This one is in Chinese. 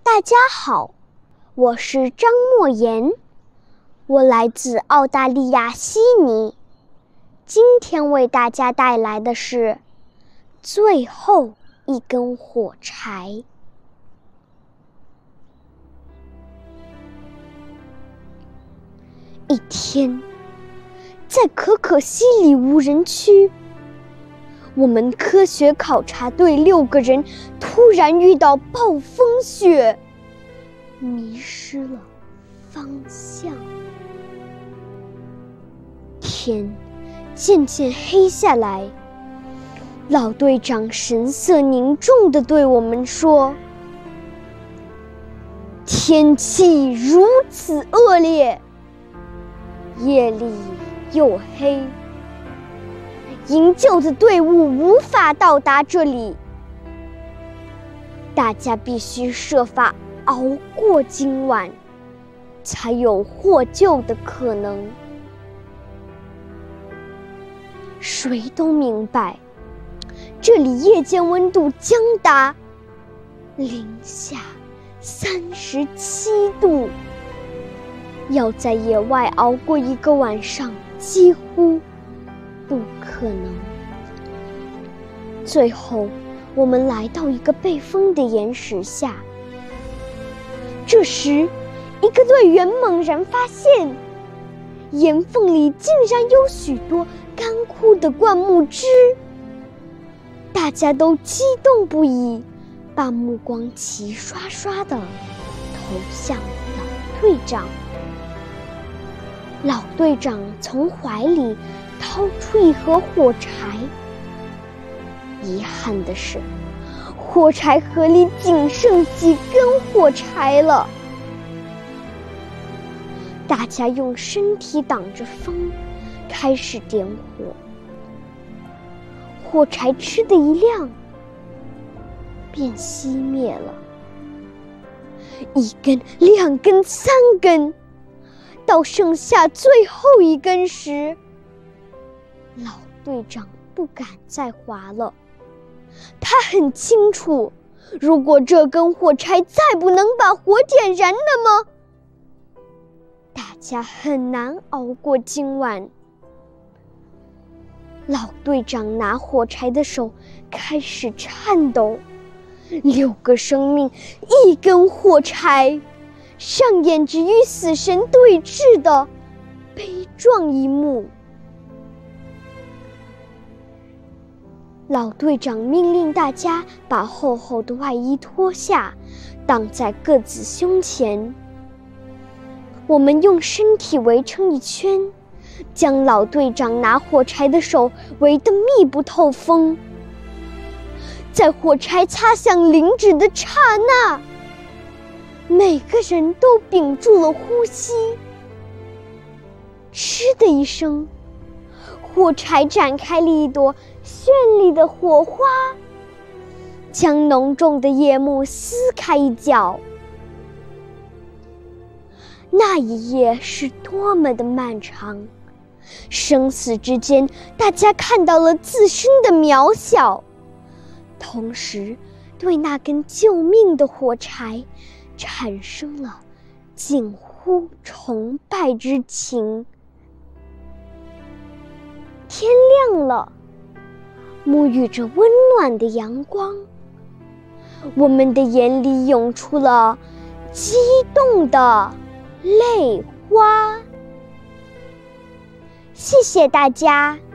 大家好，我是张莫言，我来自澳大利亚悉尼。今天为大家带来的是最后一根火柴。一天，在可可西里无人区，我们科学考察队6个人突然遇到暴风雪，迷失了方向。天渐渐黑下来，老队长神色凝重地对我们说：“天气如此恶劣，夜里又黑，营救的队伍无法到达这里，大家必须设法熬过今晚，才有获救的可能。”谁都明白，这里夜间温度将达-37度，要在野外熬过一个晚上几乎不可能。最后，我们来到一个被封的岩石下。这时，一个队员猛然发现，岩缝里竟然有许多干枯的灌木枝。大家都激动不已，把目光齐刷刷地投向老队长。老队长从怀里掏出一盒火柴，遗憾的是，火柴盒里仅剩几根火柴了。大家用身体挡着风，开始点火。火柴嗤的一亮，便熄灭了。1根、2根、3根，到剩下最后一根时，老队长不敢再划了。他很清楚，如果这根火柴再不能把火点燃，那么大家很难熬过今晚。老队长拿火柴的手开始颤抖，6个生命，1根火柴，上演着与死神对峙的悲壮一幕。老队长命令大家把厚厚的外衣脱下，挡在各自胸前。我们用身体围成一圈，将老队长拿火柴的手围得密不透风。在火柴擦向灵指的刹那，每个人都屏住了呼吸。嗤的一声，火柴展开了一朵绚丽的火花，将浓重的夜幕撕开一角。那一夜是多么的漫长，生死之间，大家看到了自身的渺小，同时对那根救命的火柴产生了近乎崇拜之情。天亮了，沐浴着温暖的阳光，我们的眼里涌出了激动的泪花。谢谢大家。